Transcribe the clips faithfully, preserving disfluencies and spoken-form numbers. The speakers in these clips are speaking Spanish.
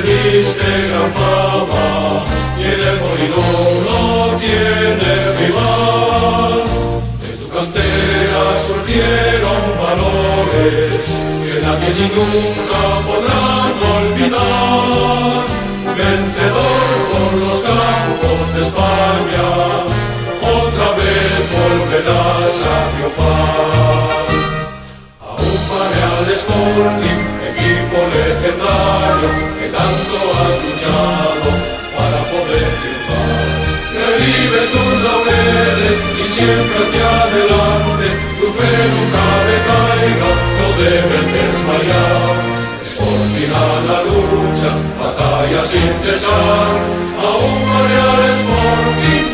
diste gran fama, y en el molino no tienes rival. De tu cantera surgieron valores que nadie ni nunca podrán olvidar. Vencedor por los campos de España, otra vez volverás a triunfar. Aún Real Sporting, equipo legendario, que tanto has luchado para poder triunfar. Revive tus laureles y siempre hacia adelante, tu fe nunca decaiga, no debes desmayar. Sporting a la lucha, batalla sin cesar, aún Real Sporting,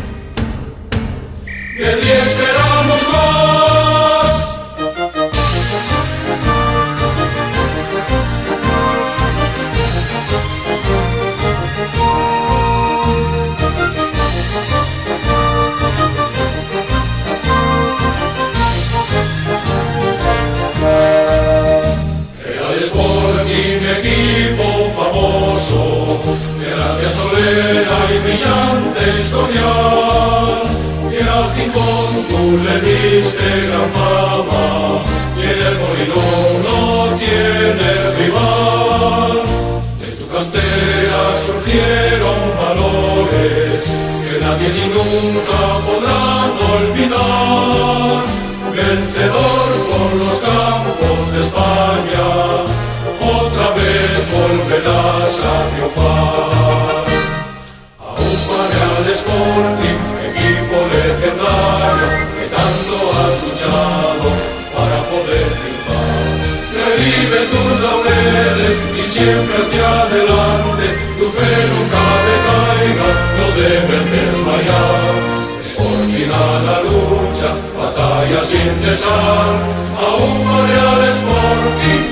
de ti esperamos más. Equipo famoso, de gracia solera y brillante historial, que al Gijón tú le diste gran fama, y en el molino no tienes rival. De tu cantera surgieron valores que nadie ni nunca podrán olvidar. Vencedor por los campos de España, otra vez volverás a triunfar. Aún Real Sporting, equipo legendario, que tanto has luchado para poder triunfar. Revive tus laureles y siempre hacia adelante, tu fe nunca decaiga, no debes desmayar. Sporting a la lucha, batalla sin cesar, aún Real Sporting,